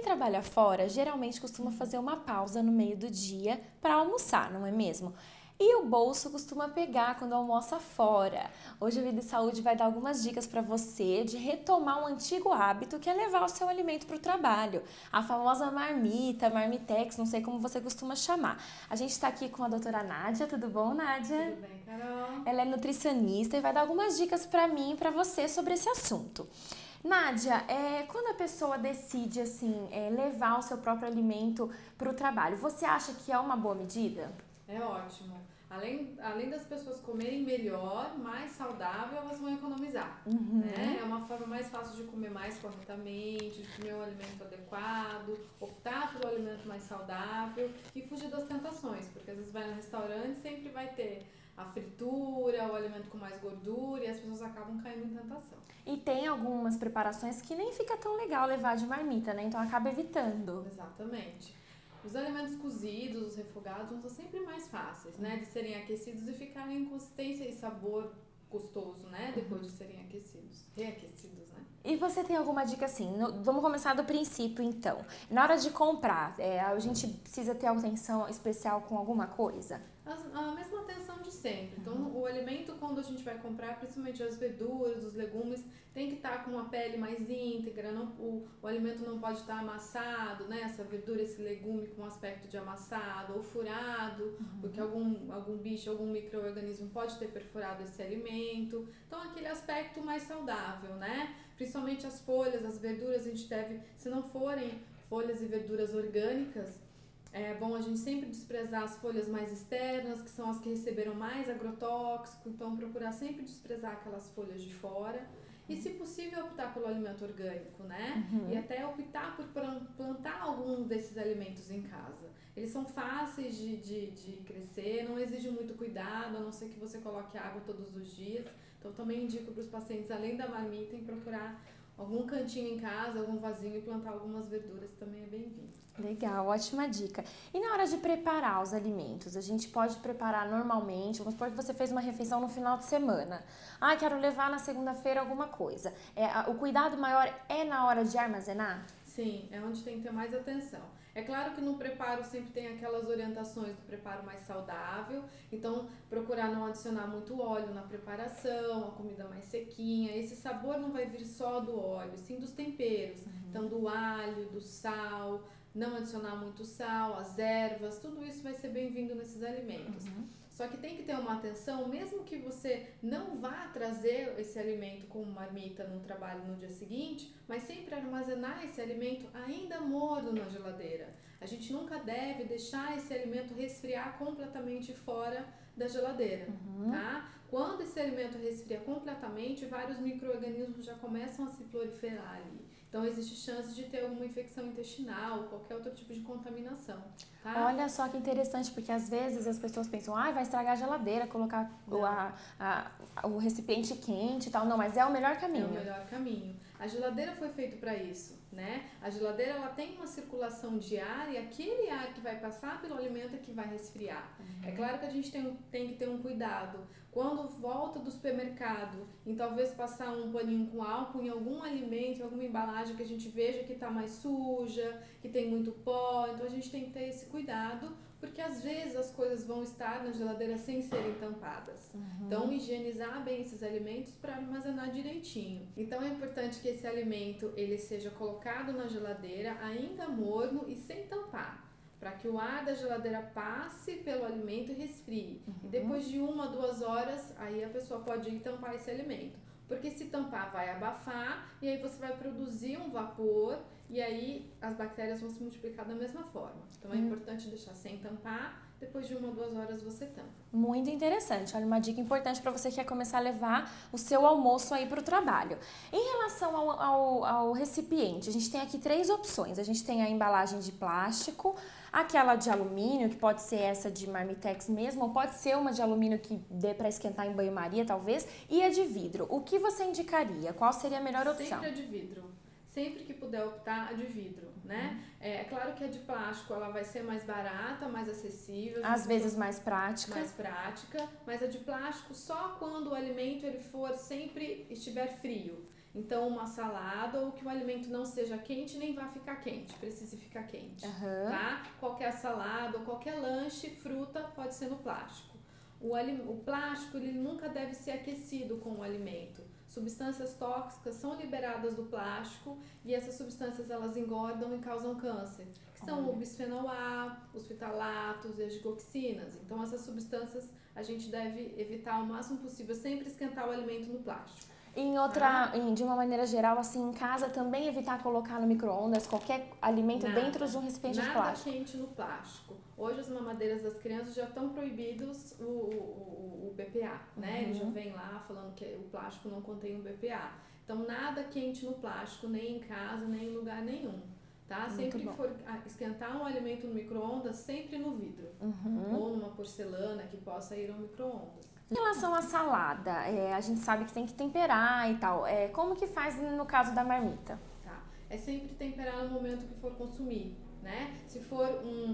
trabalha fora geralmente costuma fazer uma pausa no meio do dia para almoçar, não é mesmo? E o bolso costuma pegar quando almoça fora. Hoje a Vida e Saúde vai dar algumas dicas para você de retomar um antigo hábito que é levar o seu alimento para o trabalho. A famosa marmita, marmitex, não sei como você costuma chamar. A gente está aqui com a doutora Nádia. Tudo bom, Nádia? Tudo bem, Carol? Ela é nutricionista e vai dar algumas dicas para mim e para você sobre esse assunto. Nádia, quando a pessoa decide levar o seu próprio alimento para o trabalho, você acha que é uma boa medida? É ótimo. Além das pessoas comerem melhor, mais saudável, elas vão economizar. Né? É uma forma mais fácil de comer mais corretamente, de comer um alimento adequado, optar pelo alimento mais saudável e fugir das tentações, porque às vezes vai no restaurante e sempre vai ter a fritura, o alimento com mais gordura e as pessoas acabam caindo em tentação. E tem algumas preparações que nem fica tão legal levar de marmita, né? Então acaba evitando. Exatamente. Os alimentos cozidos, os refogados, são sempre mais fáceis, né? De serem aquecidos e ficarem em consistência e sabor gostoso, né? Depois de serem reaquecidos, né? E você tem alguma dica assim? Vamos começar do princípio, então. Na hora de comprar, a gente precisa ter atenção especial com alguma coisa? A mesma atenção de sempre. Então, o alimento, quando a gente vai comprar, principalmente as verduras, os legumes, tem que estar com uma pele mais íntegra, o alimento não pode estar amassado, né? Essa verdura, esse legume com aspecto de amassado ou furado, porque algum bicho, algum micro-organismo pode ter perfurado esse alimento. Então, aquele aspecto mais saudável, né? Principalmente as folhas, as verduras, a gente deve, se não forem folhas e verduras orgânicas, é bom a gente sempre desprezar as folhas mais externas, que são as que receberam mais agrotóxico, então procurar sempre desprezar aquelas folhas de fora. E, se possível, optar pelo alimento orgânico, né? E até optar por plantar algum desses alimentos em casa. Eles são fáceis de crescer, não exigem muito cuidado, a não ser que você coloque água todos os dias. Então, também indico para os pacientes, além da marmita, em procurar algum cantinho em casa, algum vasinho e plantar algumas verduras, também é bem-vindo. Legal, ótima dica. E na hora de preparar os alimentos, a gente pode preparar normalmente, vamos supor que você fez uma refeição no final de semana. Ah, quero levar na segunda-feira alguma coisa. O cuidado maior é na hora de armazenar? Sim, é onde tem que ter mais atenção. É claro que no preparo sempre tem aquelas orientações do preparo mais saudável, então procurar não adicionar muito óleo na preparação, a comida mais sequinha. Esse sabor não vai vir só do óleo, sim dos temperos, então do alho, do sal, não adicionar muito sal, as ervas, tudo isso vai ser bem-vindo nesses alimentos. Só que tem que ter uma atenção, mesmo que você não vá trazer esse alimento como marmita no trabalho no dia seguinte, mas sempre armazenar esse alimento ainda morno na geladeira. A gente nunca deve deixar esse alimento resfriar completamente fora da geladeira, tá? Quando esse alimento resfria completamente, vários micro-organismos já começam a se proliferar ali. Então, existe chance de ter alguma infecção intestinal ou qualquer outro tipo de contaminação, tá? Olha só que interessante, porque às vezes as pessoas pensam, vai estragar a geladeira, colocar o recipiente quente e tal. Não, mas é o melhor caminho. É o melhor caminho. A geladeira foi feita para isso, né? A geladeira, ela tem uma circulação de ar e aquele ar que vai passar pelo alimento é que vai resfriar. É claro que a gente tem que ter um cuidado. Quando volta do supermercado, em talvez passar um paninho com álcool em algum alimento, em alguma embalagem que a gente veja que está mais suja, que tem muito pó, então a gente tem que ter esse cuidado, porque às vezes as coisas vão estar na geladeira sem serem tampadas. Então, higienizar bem esses alimentos para armazenar direitinho. Então, é importante que esse alimento ele seja colocado na geladeira ainda morno e sem tampar, para que o ar da geladeira passe pelo alimento e resfrie. E depois de 1 a 2 horas, aí a pessoa pode ir tampar esse alimento. Porque se tampar vai abafar e aí você vai produzir um vapor e aí as bactérias vão se multiplicar da mesma forma. Então é importante deixar sem tampar, depois de 1 a 2 horas você tampa. Muito interessante, olha, uma dica importante para você que quer começar a levar o seu almoço aí para o trabalho. Em relação ao recipiente, a gente tem aqui 3 opções. A gente tem a embalagem de plástico, aquela de alumínio, que pode ser essa de marmitex mesmo, ou pode ser uma de alumínio que dê para esquentar em banho-maria, talvez, e a de vidro. O que você indicaria? Qual seria a melhor opção? Sempre a de vidro. Sempre que puder optar, a de vidro, né? É claro que a de plástico, ela vai ser mais barata, mais acessível. Às vezes mais prática. Mais prática, mas a de plástico só quando o alimento ele for sempre estiver frio. Então, uma salada ou que o alimento não seja quente nem vá ficar quente, precise ficar quente, tá? Qualquer salada ou qualquer lanche, fruta, pode ser no plástico. O plástico, ele nunca deve ser aquecido com o alimento. Substâncias tóxicas são liberadas do plástico e essas substâncias elas engordam e causam câncer, que são o bisfenol A, os fitalatos e as digoxinas. Então, essas substâncias a gente deve evitar ao máximo possível, sempre esquentar o alimento no plástico. De uma maneira geral, assim, em casa também evitar colocar no micro-ondas qualquer alimento dentro de um recipiente de plástico. Nada quente no plástico. Hoje as mamadeiras das crianças já estão proibidos o BPA, né? Ele já vem lá falando que o plástico não contém o BPA. Então nada quente no plástico, nem em casa, nem em lugar nenhum. Tá? Sempre que for esquentar um alimento no micro-ondas, sempre no vidro. Ou numa porcelana que possa ir ao micro-ondas. Em relação à salada, a gente sabe que tem que temperar e tal. Como que faz no caso da marmita? Tá. É sempre temperar no momento que for consumir, né? Se for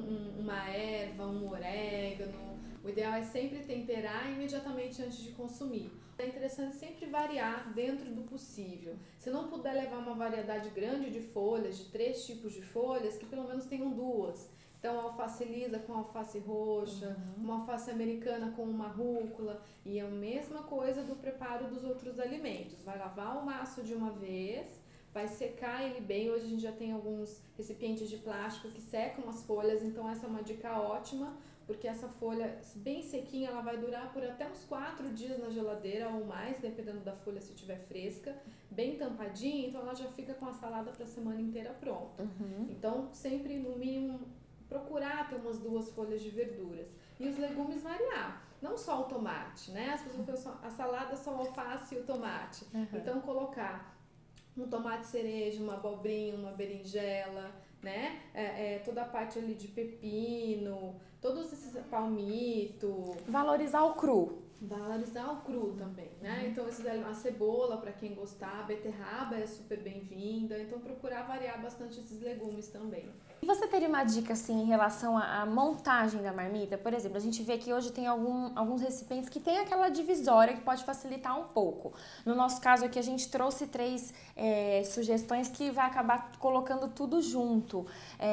uma erva, um orégano, o ideal é sempre temperar imediatamente antes de consumir. É interessante sempre variar dentro do possível. Se não puder levar uma variedade grande de folhas, de 3 tipos de folhas, que pelo menos tenham 2. Então, alface lisa com alface roxa, uma alface americana com uma rúcula. E é a mesma coisa do preparo dos outros alimentos. Vai lavar o maço de uma vez, vai secar ele bem. Hoje a gente já tem alguns recipientes de plástico que secam as folhas, então essa é uma dica ótima, porque essa folha bem sequinha, ela vai durar por até uns 4 dias na geladeira ou mais, dependendo da folha se estiver fresca, bem tampadinha, então ela já fica com a salada para a semana inteira pronta. Então, sempre no mínimo procurar ter umas 2 folhas de verduras. E os legumes variar. Não só o tomate, né? As pessoas pensam, a salada é só o alface e o tomate. Então, colocar um tomate cereja, uma abobrinha, uma berinjela, né? Toda a parte ali de pepino, todos esses palmito. Valorizar o cru. Valorizar o cru também, né? Então, a cebola, para quem gostar, a beterraba é super bem-vinda. Então, procurar variar bastante esses legumes também. E você teria uma dica, assim, em relação à montagem da marmita? Por exemplo, a gente vê que hoje tem alguns recipientes que tem aquela divisória que pode facilitar um pouco. No nosso caso aqui, a gente trouxe 3 sugestões que vai acabar colocando tudo junto.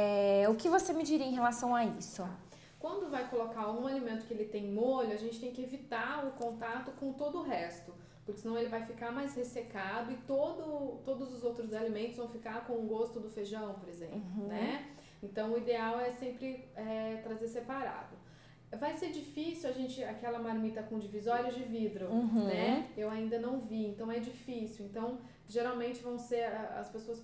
O que você me diria em relação a isso? Quando vai colocar um alimento que ele tem molho, a gente tem que evitar o contato com todo o resto, porque senão ele vai ficar mais ressecado e todos os outros alimentos vão ficar com o gosto do feijão, por exemplo, né? Então, o ideal é sempre trazer separado. Vai ser difícil aquela marmita com divisórias de vidro, né? Eu ainda não vi, então é difícil. Então, geralmente as pessoas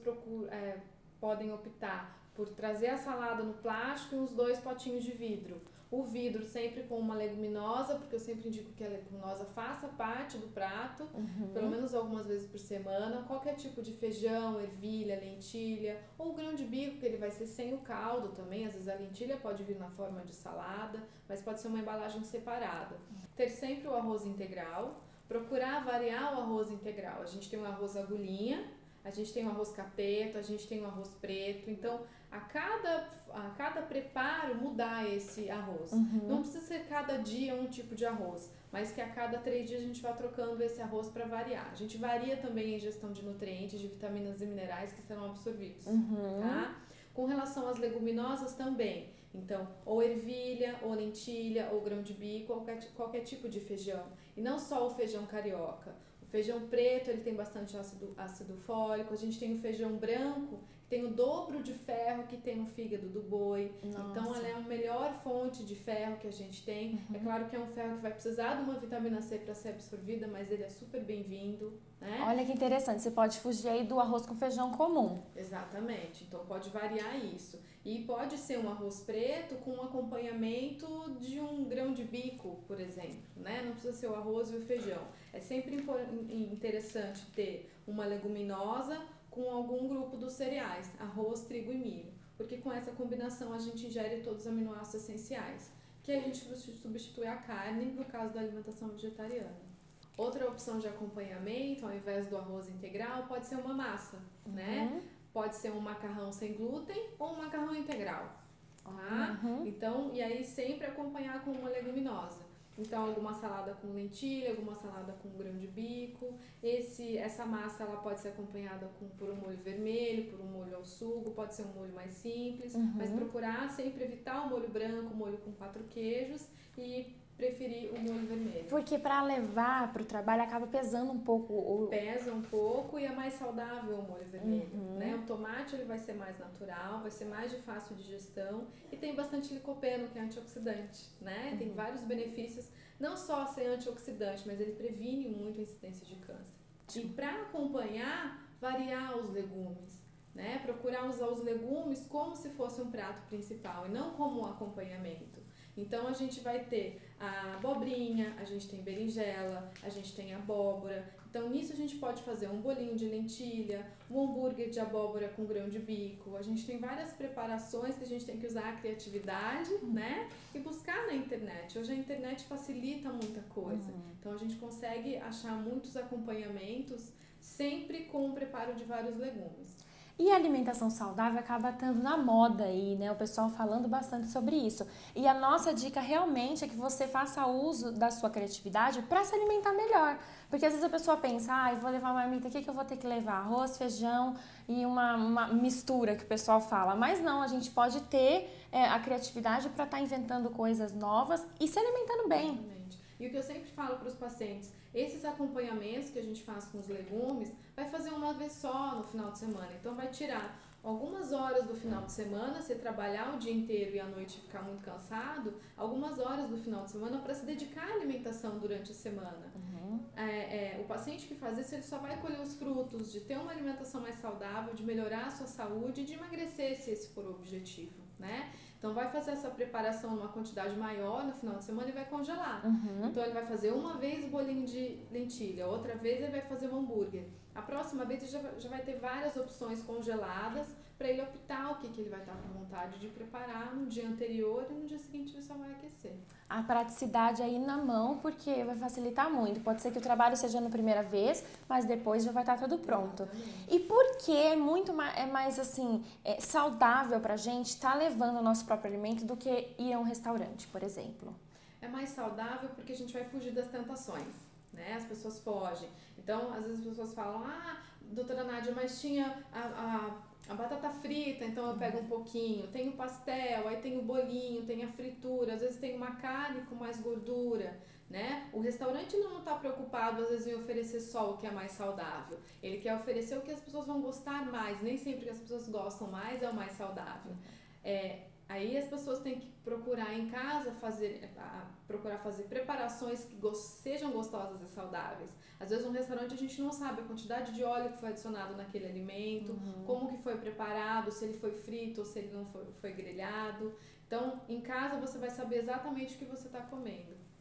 podem optar por trazer a salada no plástico e uns 2 potinhos de vidro. O vidro sempre com uma leguminosa, porque eu sempre indico que a leguminosa faça parte do prato, pelo menos algumas vezes por semana. Qualquer tipo de feijão, ervilha, lentilha, ou grão de bico, que ele vai ser sem o caldo também. Às vezes a lentilha pode vir na forma de salada, mas pode ser uma embalagem separada. Ter sempre o arroz integral, procurar variar o arroz integral. A gente tem o arroz agulhinha, a gente tem o arroz capeto, a gente tem o arroz preto, então a cada preparo mudar esse arroz. Não precisa ser cada dia um tipo de arroz, mas que a cada 3 dias a gente vá trocando esse arroz para variar. A gente varia também a ingestão de nutrientes, de vitaminas e minerais que serão absorvidos, tá? Com relação às leguminosas também, então, ou ervilha, ou lentilha, ou grão de bico, qualquer tipo de feijão. E não só o feijão carioca. O feijão preto, ele tem bastante ácido fólico. A gente tem o feijão branco, que tem o dobro de ferro que tem no fígado do boi. Nossa. Então, ela é a melhor fonte de ferro que a gente tem. É claro que é um ferro que vai precisar de uma vitamina C para ser absorvida, mas ele é super bem-vindo, né? Olha que interessante, você pode fugir aí do arroz com feijão comum. Exatamente, então pode variar isso. E pode ser um arroz preto com um acompanhamento de um grão de bico, por exemplo, né? Não precisa ser o arroz e o feijão. É sempre interessante ter uma leguminosa com algum grupo dos cereais, arroz, trigo e milho, porque com essa combinação a gente ingere todos os aminoácidos essenciais, que a gente substitui a carne no caso da alimentação vegetariana. Outra opção de acompanhamento, ao invés do arroz integral, pode ser uma massa, né? Pode ser um macarrão sem glúten ou um macarrão integral, tá? Então, e aí sempre acompanhar com uma leguminosa. Então, alguma salada com lentilha, alguma salada com grão de bico. Essa massa ela pode ser acompanhada por um molho vermelho, por um molho ao sugo, pode ser um molho mais simples, mas procurar sempre evitar o molho branco, o molho com 4 queijos e preferir o molho vermelho. Porque para levar para o trabalho acaba pesando um pouco. Pesa um pouco e é mais saudável o molho vermelho, né? O tomate ele vai ser mais natural, vai ser mais de fácil digestão e tem bastante licopeno, que é antioxidante, né? Tem vários benefícios, não só ser antioxidante, mas ele previne muito a incidência de câncer. E para acompanhar, variar os legumes, né? Procurar usar os legumes como se fosse um prato principal e não como um acompanhamento. Então, a gente vai ter a abobrinha, a gente tem berinjela, a gente tem abóbora. Então, nisso a gente pode fazer um bolinho de lentilha, um hambúrguer de abóbora com grão de bico. A gente tem várias preparações que a gente tem que usar a criatividade, né? E buscar na internet. Hoje a internet facilita muita coisa. Então, a gente consegue achar muitos acompanhamentos sempre com o preparo de vários legumes. E a alimentação saudável acaba estando na moda aí, né? O pessoal falando bastante sobre isso. E a nossa dica realmente é que você faça uso da sua criatividade para se alimentar melhor. Porque às vezes a pessoa pensa, eu vou levar uma marmita, o que eu vou ter que levar? Arroz, feijão e uma mistura que o pessoal fala. Mas não, a gente pode ter a criatividade para estar inventando coisas novas e se alimentando bem. Exatamente. E o que eu sempre falo para os pacientes, esses acompanhamentos que a gente faz com os legumes, vai fazer uma vez só no final de semana. Então, vai tirar algumas horas do final de semana, você trabalhar o dia inteiro e à noite ficar muito cansado, algumas horas do final de semana para se dedicar à alimentação durante a semana. O paciente que faz isso, ele só vai colher os frutos de ter uma alimentação mais saudável, de melhorar a sua saúde e de emagrecer, se esse for o objetivo, né? Então, vai fazer essa preparação numa quantidade maior no final de semana e vai congelar. Então, ele vai fazer uma vez o bolinho de lentilha, outra vez ele vai fazer um hambúrguer. A próxima vez ele já vai ter várias opções congeladas para ele optar o que ele vai estar com vontade de preparar no dia anterior e no dia seguinte ele só vai aquecer. A praticidade aí na mão, porque vai facilitar muito. Pode ser que o trabalho seja na primeira vez, mas depois já vai estar tudo pronto. E por que é muito mais assim, saudável pra gente estar levando o nosso próprio alimento do que ir a um restaurante, por exemplo? É mais saudável porque a gente vai fugir das tentações, né? As pessoas fogem. Então, às vezes as pessoas falam, doutora Nádia, mas tinha a batata frita, então eu pego um pouquinho. Tem o pastel, aí tem o bolinho, tem a fritura, às vezes tem uma carne com mais gordura, né? O restaurante não está preocupado, às vezes, em oferecer só o que é mais saudável. Ele quer oferecer o que as pessoas vão gostar mais. Nem sempre o que as pessoas gostam mais é o mais saudável. Aí as pessoas têm que procurar em casa procurar fazer preparações que sejam gostosas e saudáveis. Às vezes, no restaurante a gente não sabe a quantidade de óleo que foi adicionado naquele alimento, como que foi preparado, se ele foi frito ou se ele não foi grelhado. Então, em casa você vai saber exatamente o que você está comendo.